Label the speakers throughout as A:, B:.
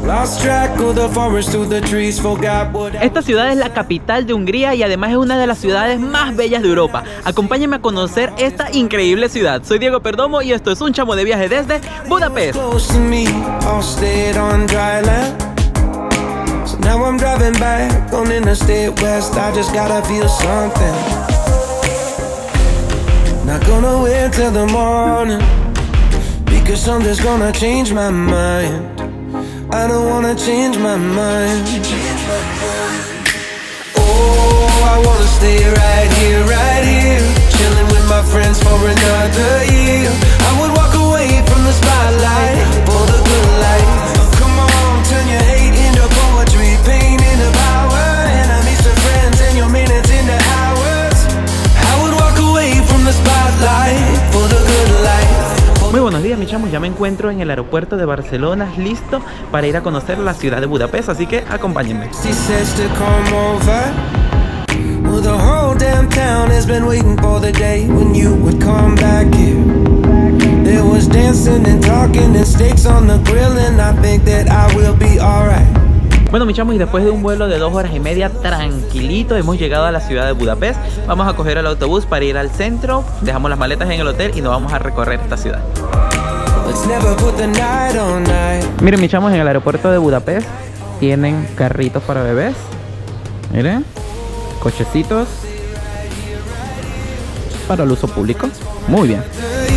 A: Esta ciudad es la capital de Hungría y además es una de las ciudades más bellas de Europa. Acompáñenme a conocer esta increíble ciudad. Soy Diego Perdomo y esto es un chamo de viaje desde Budapest. Now I'm driving back on Interstate West. I just gotta feel something. Not gonna wait till the morning, because something's gonna change my mind. I don't wanna change my mind. Oh, I wanna stay right here, chilling with my friends for another year. I would walk away from the spotlight for the good life. Come on, turn your hate into poetry, pain into power, enemies to friends and your minutes into hours. I would walk away from the spotlight for the good life. Muy buenos días, mis chamos, ya me encuentro en el aeropuerto de Barcelona, listo para ir a conocer la ciudad de Budapest, así que acompáñenme. Well, the whole damn town has been waiting for the day when you would come back here. There was dancing and talking and steaks on the grill, and I think that I will be alright. Bueno, mis chamos, y después de un vuelo de 2 horas y media tranquilito, hemos llegado a la ciudad de Budapest. Vamos a coger el autobús para ir al centro, dejamos las maletas en el hotel y nos vamos a recorrer esta ciudad. Miren, mis chamos, en el aeropuerto de Budapest tienen carritos para bebés. Miren, cochecitos para el uso público. Muy bien.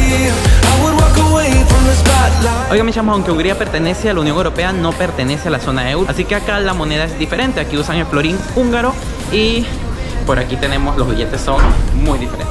A: Oigan, mis chamos, aunque Hungría pertenece a la Unión Europea, no pertenece a la zona euro, así que acá la moneda es diferente. Aquí usan el florín húngaro y por aquí tenemos los billetes, son muy diferentes.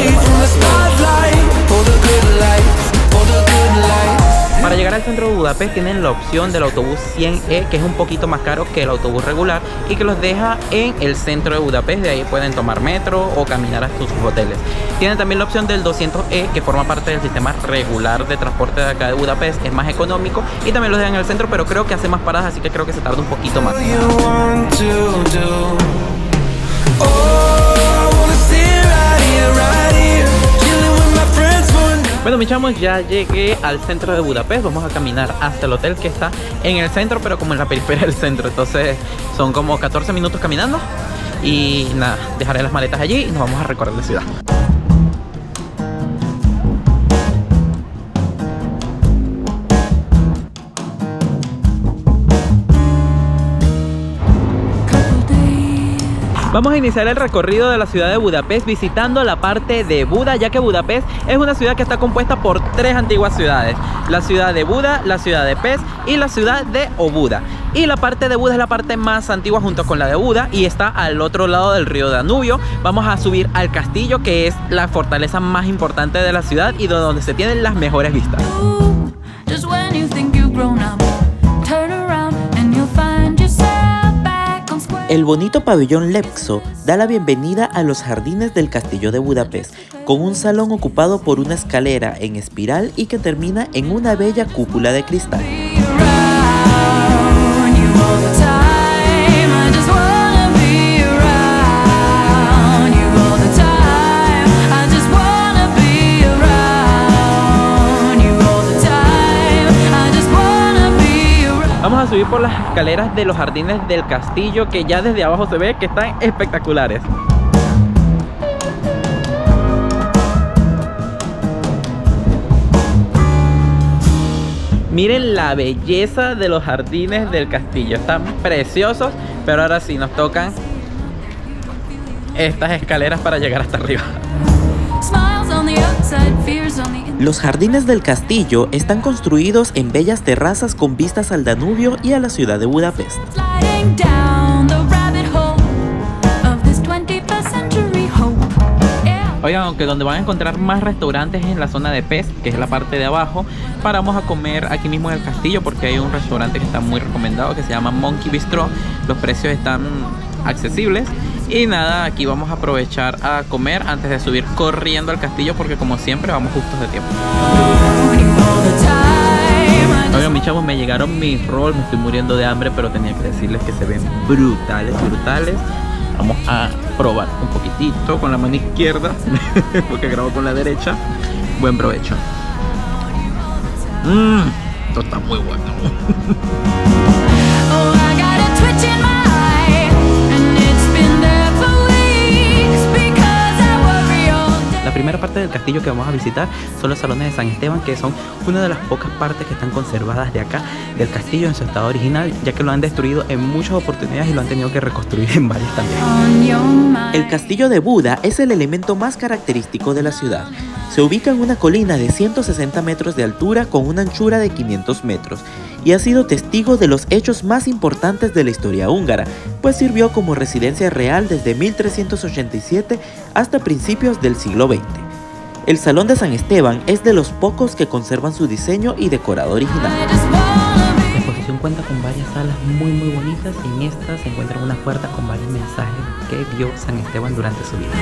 A: Para llegar al centro de Budapest tienen la opción del autobús 100E, que es un poquito más caro que el autobús regular y que los deja en el centro de Budapest. De ahí pueden tomar metro o caminar hasta sus hoteles. Tienen también la opción del 200E, que forma parte del sistema regular de transporte de acá de Budapest. Es más económico y también los dejan en el centro, pero creo que hace más paradas, así que creo que se tarda un poquito más. Bueno, mis chamos, ya llegué al centro de Budapest. Vamos a caminar hasta el hotel que está en el centro, pero como en la periferia del centro. Entonces son como 14 minutos caminando. Y nada, dejaré las maletas allí y nos vamos a recorrer la ciudad. Vamos a iniciar el recorrido de la ciudad de Budapest visitando la parte de Buda, ya que Budapest es una ciudad que está compuesta por 3 antiguas ciudades: la ciudad de Buda, la ciudad de Pest y la ciudad de Óbuda. Y la parte de Buda es la parte más antigua junto con la de Buda y está al otro lado del río Danubio. Vamos a subir al castillo, que es la fortaleza más importante de la ciudad y donde se tienen las mejores vistas. El bonito pabellón Lepso da la bienvenida a los jardines del castillo de Budapest, con un salón ocupado por una escalera en espiral y que termina en una bella cúpula de cristal. Vamos a subir por las escaleras de los jardines del castillo, que ya desde abajo se ve que están espectaculares. Miren la belleza de los jardines del castillo, están preciosos, pero ahora sí nos tocan estas escaleras para llegar hasta arriba. Los jardines del castillo están construidos en bellas terrazas con vistas al Danubio y a la ciudad de Budapest. Oigan, aunque donde van a encontrar más restaurantes es en la zona de Pest, que es la parte de abajo, paramos a comer aquí mismo en el castillo porque hay un restaurante que está muy recomendado que se llama Monkey Bistro. Los precios están accesibles. Y nada, aquí vamos a aprovechar a comer antes de subir corriendo al castillo porque como siempre vamos justos de tiempo. Oigan, mis chavos, me llegaron mis rolls, me estoy muriendo de hambre, pero tenía que decirles que se ven brutales, brutales. Vamos a probar un poquitito con la mano izquierda porque grabo con la derecha. Buen provecho. Esto está muy bueno.
B: La primera parte del castillo que vamos a visitar son los salones de San Esteban, que son una de las pocas partes que están conservadas de acá del castillo en su estado original, ya que lo han destruido en muchas oportunidades y lo han tenido que reconstruir en varias también.
C: El castillo de Buda es el elemento más característico de la ciudad. Se ubica en una colina de 160 metros de altura con una anchura de 500 metros y ha sido testigo de los hechos más importantes de la historia húngara, pues sirvió como residencia real desde 1387 hasta principios del siglo XX. El Salón de San Esteban es de los pocos que conservan su diseño y decorado original.
B: La exposición cuenta con varias salas muy bonitas y en esta se encuentran unas puertas con varios mensajes que vio San Esteban durante su vida.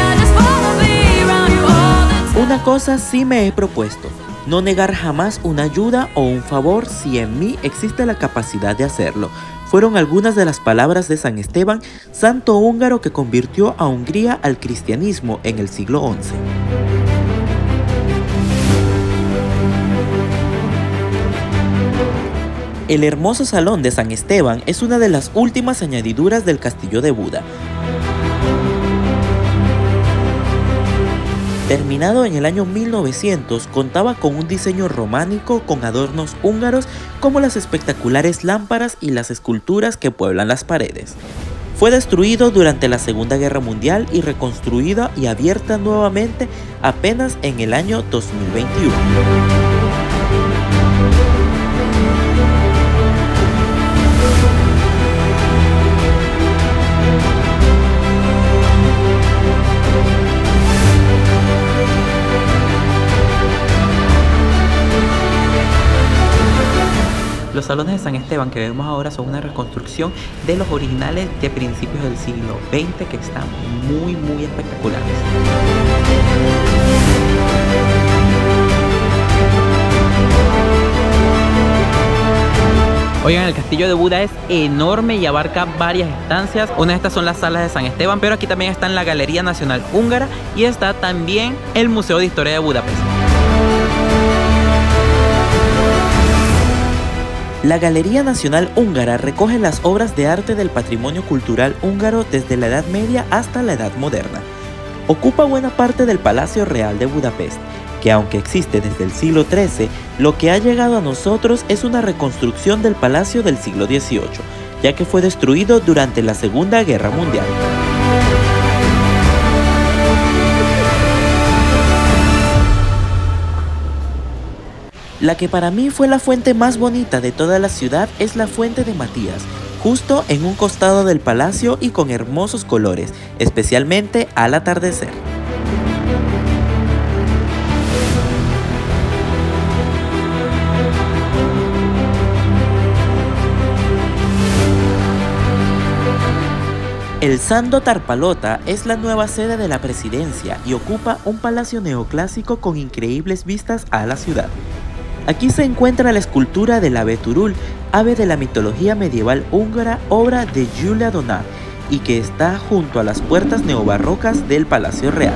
C: Una cosa sí me he propuesto: no negar jamás una ayuda o un favor si en mí existe la capacidad de hacerlo. Fueron algunas de las palabras de San Esteban, santo húngaro que convirtió a Hungría al cristianismo en el siglo XI. El hermoso Salón de San Esteban es una de las últimas añadiduras del castillo de Buda. Terminado en el año 1900, contaba con un diseño románico con adornos húngaros como las espectaculares lámparas y las esculturas que pueblan las paredes. Fue destruido durante la Segunda Guerra Mundial y reconstruida y abierta nuevamente apenas en el año 2021.
B: Los salones de San Esteban que vemos ahora son una reconstrucción de los originales de principios del siglo XX que están muy espectaculares. Oigan, el castillo de Buda es enorme y abarca varias estancias. Una de estas son las salas de San Esteban, pero aquí también está la Galería Nacional Húngara y está también el Museo de Historia de Budapest.
C: La Galería Nacional Húngara recoge las obras de arte del patrimonio cultural húngaro desde la Edad Media hasta la Edad Moderna. Ocupa buena parte del Palacio Real de Budapest, que aunque existe desde el siglo XIII, lo que ha llegado a nosotros es una reconstrucción del palacio del siglo XVIII, ya que fue destruido durante la Segunda Guerra Mundial. La que para mí fue la fuente más bonita de toda la ciudad es la Fuente de Matías, justo en un costado del palacio y con hermosos colores, especialmente al atardecer. El Sando Tarpalota es la nueva sede de la presidencia y ocupa un palacio neoclásico con increíbles vistas a la ciudad. Aquí se encuentra la escultura del ave Turul, ave de la mitología medieval húngara, obra de Gyula Donat, y que está junto a las puertas neobarrocas del Palacio Real.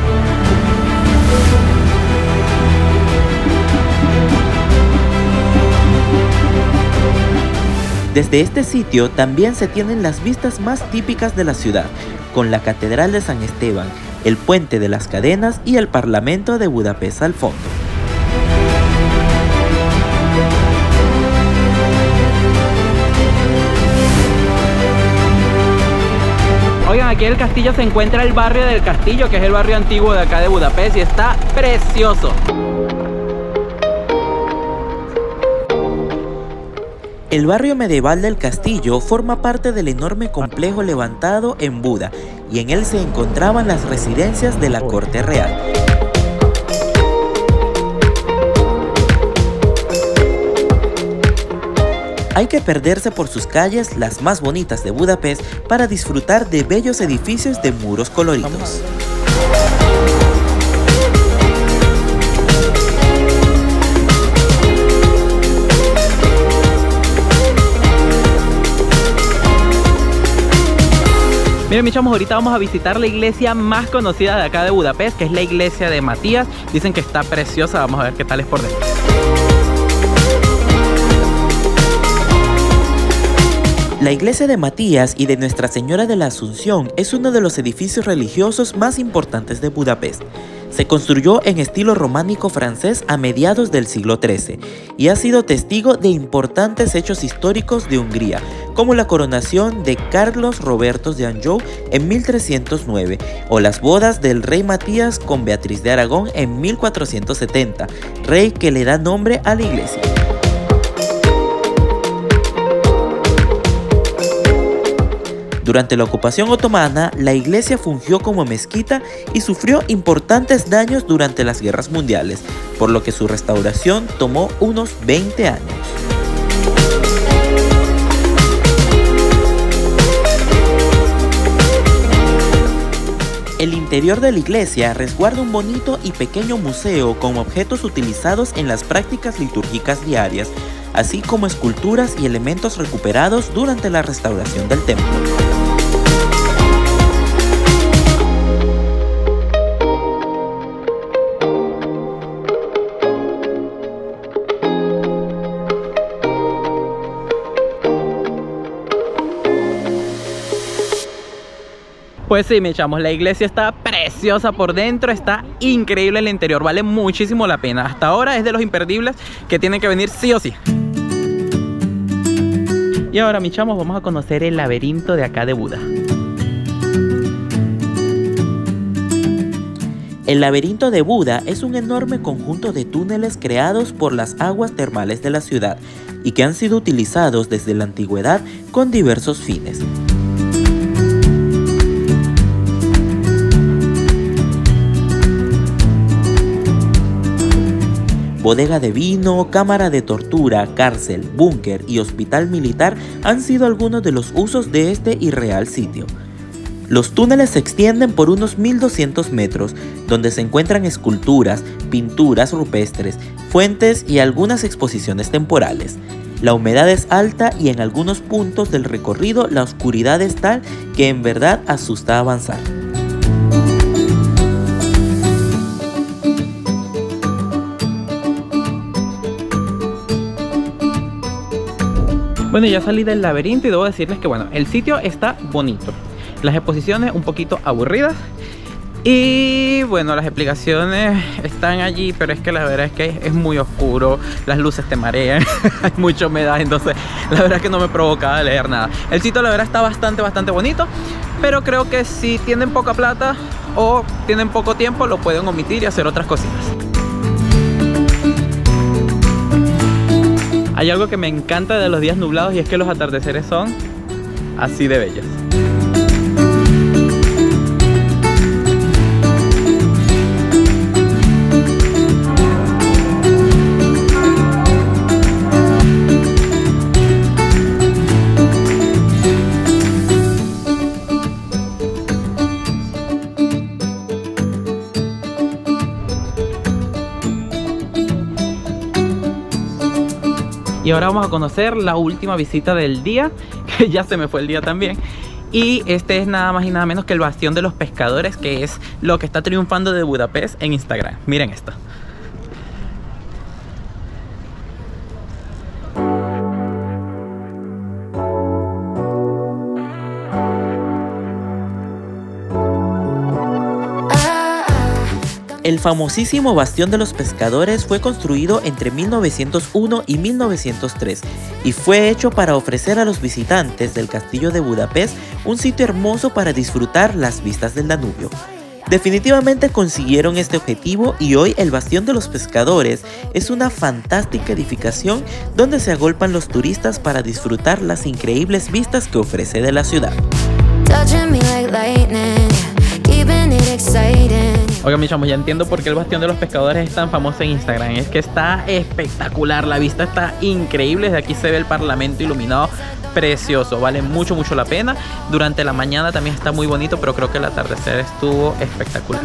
C: Desde este sitio también se tienen las vistas más típicas de la ciudad, con la Catedral de San Esteban, el Puente de las Cadenas y el Parlamento de Budapest al fondo.
B: Oigan, aquí en el castillo se encuentra el barrio del Castillo, que es el barrio antiguo de acá de Budapest, y está precioso.
C: El barrio medieval del Castillo forma parte del enorme complejo levantado en Buda, y en él se encontraban las residencias de la corte real. Hay que perderse por sus calles, las más bonitas de Budapest, para disfrutar de bellos edificios de muros coloridos.
B: Miren, mis chamos, ahorita vamos a visitar la iglesia más conocida de acá de Budapest, que es la iglesia de Matías. Dicen que está preciosa, vamos a ver qué tal es por dentro.
C: La iglesia de Matías y de Nuestra Señora de la Asunción es uno de los edificios religiosos más importantes de Budapest. Se construyó en estilo románico francés a mediados del siglo XIII y ha sido testigo de importantes hechos históricos de Hungría, como la coronación de Carlos Roberto de Anjou en 1309 o las bodas del rey Matías con Beatriz de Aragón en 1470, rey que le da nombre a la iglesia. Durante la ocupación otomana, la iglesia fungió como mezquita y sufrió importantes daños durante las guerras mundiales, por lo que su restauración tomó unos 20 años. El interior de la iglesia resguarda un bonito y pequeño museo con objetos utilizados en las prácticas litúrgicas diarias, así como esculturas y elementos recuperados durante la restauración del templo.
B: Pues sí, mis chamos, la iglesia está preciosa por dentro, está increíble el interior, vale muchísimo la pena. Hasta ahora es de los imperdibles que tienen que venir sí o sí. Y ahora, mis chamos, vamos a conocer el laberinto de acá de Buda.
C: El laberinto de Buda es un enorme conjunto de túneles creados por las aguas termales de la ciudad y que han sido utilizados desde la antigüedad con diversos fines. Bodega de vino, cámara de tortura, cárcel, búnker y hospital militar han sido algunos de los usos de este irreal sitio. Los túneles se extienden por unos 1200 metros, donde se encuentran esculturas, pinturas rupestres, fuentes y algunas exposiciones temporales. La humedad es alta y en algunos puntos del recorrido la oscuridad es tal que en verdad asusta avanzar.
B: Bueno, ya salí del laberinto y debo decirles que bueno, el sitio está bonito. Las exposiciones un poquito aburridas. Y bueno, las explicaciones están allí, pero es que la verdad es que es muy oscuro. Las luces te marean, hay mucha humedad, entonces la verdad es que no me provocaba leer nada. El sitio la verdad está bastante bonito, pero creo que si tienen poca plata o tienen poco tiempo, lo pueden omitir y hacer otras cositas. Hay algo que me encanta de los días nublados y es que los atardeceres son así de bellos. Y ahora vamos a conocer la última visita del día, que ya se me fue el día también. Y este es nada más y nada menos que el Bastión de los Pescadores, que es lo que está triunfando de Budapest en Instagram. Miren esto.
C: El famosísimo Bastión de los Pescadores fue construido entre 1901 y 1903 y fue hecho para ofrecer a los visitantes del castillo de Budapest un sitio hermoso para disfrutar las vistas del Danubio. Definitivamente consiguieron este objetivo y hoy el Bastión de los Pescadores es una fantástica edificación donde se agolpan los turistas para disfrutar las increíbles vistas que ofrece de la ciudad.
B: Oigan, mis chamos, ya entiendo por qué el Bastión de los Pescadores es tan famoso en Instagram. Es que está espectacular, la vista está increíble. Desde aquí se ve el Parlamento iluminado, precioso, vale mucho la pena. Durante la mañana también está muy bonito, pero creo que el atardecer estuvo espectacular.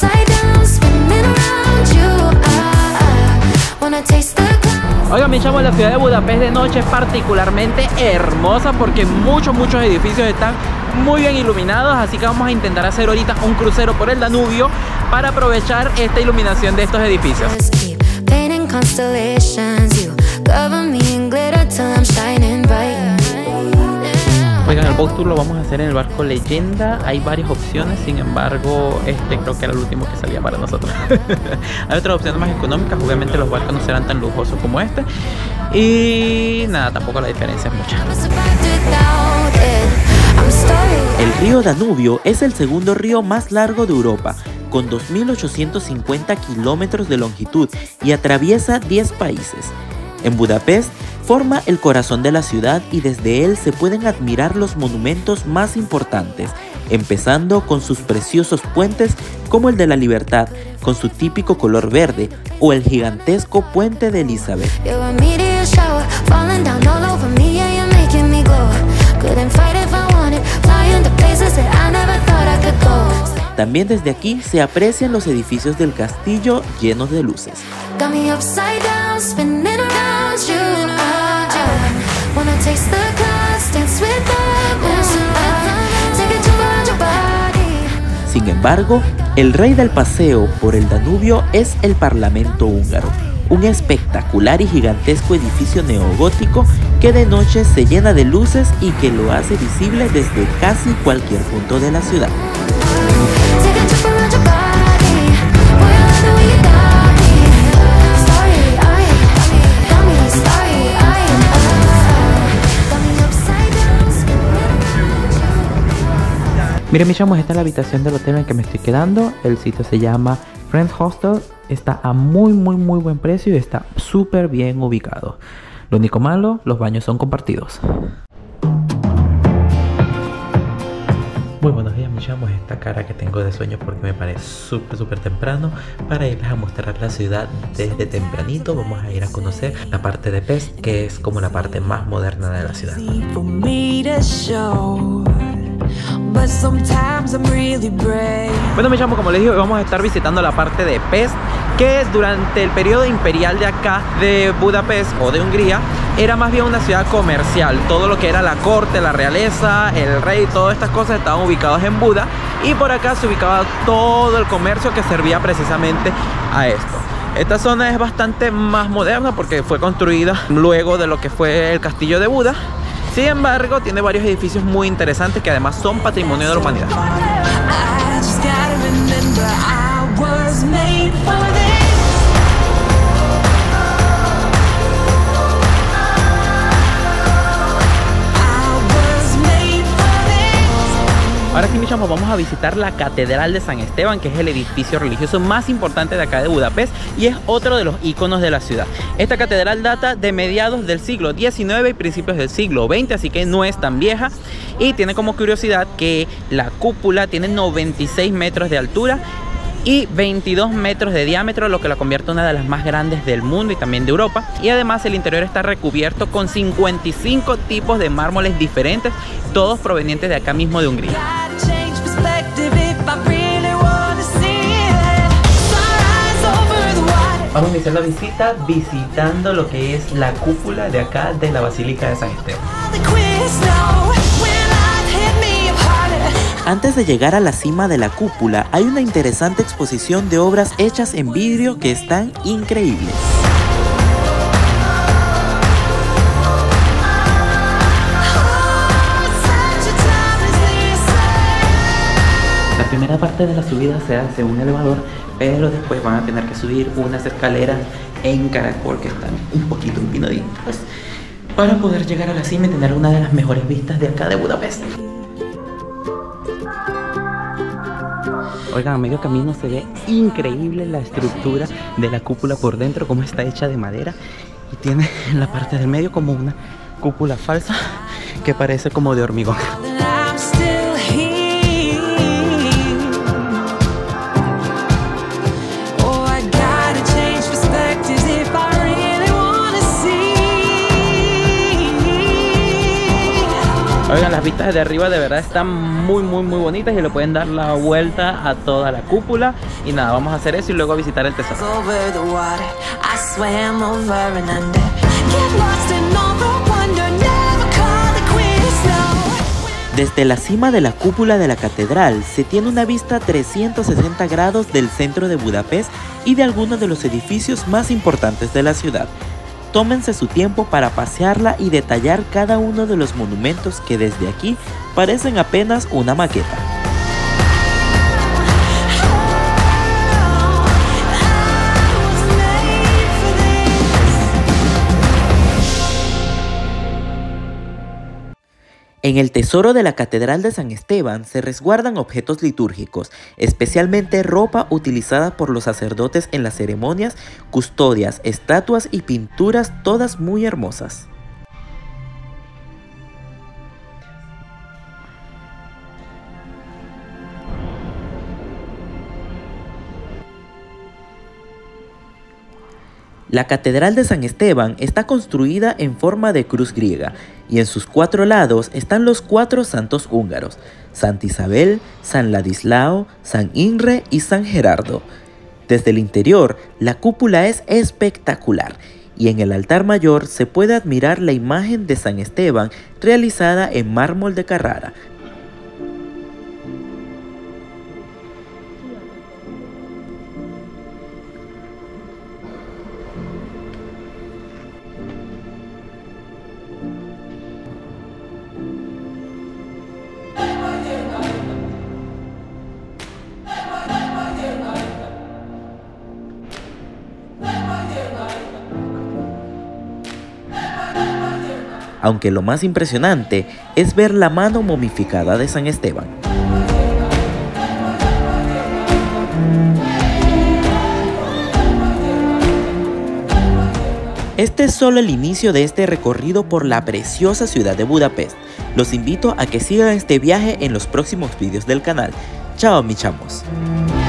B: Oigan, mis chamos, la ciudad de Budapest de noche es particularmente hermosa porque muchos edificios están muy bien iluminados, así que vamos a intentar hacer ahorita un crucero por el Danubio para aprovechar esta iluminación de estos edificios. boat tour lo vamos a hacer en el barco Leyenda. Hay varias opciones, sin embargo creo que era el último que salía para nosotros. Hay otras opciones más económicas, obviamente los barcos no serán tan lujosos como este. Y nada, tampoco la diferencia es mucha.
C: El río Danubio es el segundo río más largo de Europa, con 2.850 kilómetros de longitud y atraviesa 10 países. En Budapest forma el corazón de la ciudad y desde él se pueden admirar los monumentos más importantes, empezando con sus preciosos puentes como el de la Libertad, con su típico color verde, o el gigantesco puente de Elizabeth. También desde aquí se aprecian los edificios del castillo llenos de luces. Sin embargo, el rey del paseo por el Danubio es el Parlamento húngaro, un espectacular y gigantesco edificio neogótico que de noche se llena de luces y que lo hace visible desde casi cualquier punto de la ciudad.
B: Miren mis chamos, esta es la habitación del hotel en el que me estoy quedando. El sitio se llama Friends Hostel. Está a muy buen precio y está súper bien ubicado. Lo único malo, los baños son compartidos. Muy buenos días mis chamos, esta cara que tengo de sueño porque me parece súper temprano para irles a mostrar la ciudad desde tempranito. Vamos a ir a conocer la parte de Pest, que es como la parte más moderna de la ciudad. Bueno mis chamos, como les digo, vamos a estar visitando la parte de Pest, que durante el periodo imperial de acá de Budapest o de Hungría era más bien una ciudad comercial. Todo lo que era la corte, la realeza, el rey, todas estas cosas estaban ubicados en Buda, y por acá se ubicaba todo el comercio que servía precisamente a esto. Esta zona es bastante más moderna porque fue construida luego de lo que fue el castillo de Buda. Sin embargo, tiene varios edificios muy interesantes que además son patrimonio de la humanidad. Ahora sí, mis chamos, vamos a visitar la Catedral de San Esteban, que es el edificio religioso más importante de acá de Budapest y es otro de los iconos de la ciudad. Esta catedral data de mediados del siglo XIX y principios del siglo XX, así que no es tan vieja, y tiene como curiosidad que la cúpula tiene 96 metros de altura y 22 metros de diámetro, lo que la convierte en una de las más grandes del mundo y también de Europa. Y además el interior está recubierto con 55 tipos de mármoles diferentes, todos provenientes de acá mismo de Hungría. Vamos a iniciar la visita visitando lo que es la cúpula de acá de la Basílica de San Esteban.
C: Antes de llegar a la cima de la cúpula, hay una interesante exposición de obras hechas en vidrio que están increíbles.
B: La primera parte de la subida se hace un elevador, pero después van a tener que subir unas escaleras en caracol que están un poquito empinaditas para poder llegar a la cima y tener una de las mejores vistas de acá de Budapest. Oigan, a medio camino se ve increíble la estructura de la cúpula por dentro, como está hecha de madera, y tiene en la parte del medio como una cúpula falsa que parece como de hormigón. Oigan, las vistas de arriba de verdad están muy bonitas y le pueden dar la vuelta a toda la cúpula. Y nada, vamos a hacer eso y luego a visitar el tesoro.
C: Desde la cima de la cúpula de la catedral se tiene una vista 360 grados del centro de Budapest y de algunos de los edificios más importantes de la ciudad. tómense su tiempo para pasearla y detallar cada uno de los monumentos que desde aquí parecen apenas una maqueta. En el tesoro de la Catedral de San Esteban se resguardan objetos litúrgicos, especialmente ropa utilizada por los sacerdotes en las ceremonias, custodias, estatuas y pinturas, todas muy hermosas. La Catedral de San Esteban está construida en forma de cruz griega y en sus 4 lados están los 4 santos húngaros, Santa Isabel, San Ladislao, San Imre y San Gerardo. Desde el interior, la cúpula es espectacular y en el altar mayor se puede admirar la imagen de San Esteban realizada en mármol de Carrara. Aunque lo más impresionante es ver la mano momificada de San Esteban. Este es solo el inicio de este recorrido por la preciosa ciudad de Budapest. Los invito a que sigan este viaje en los próximos vídeos del canal. Chao, mis chamos.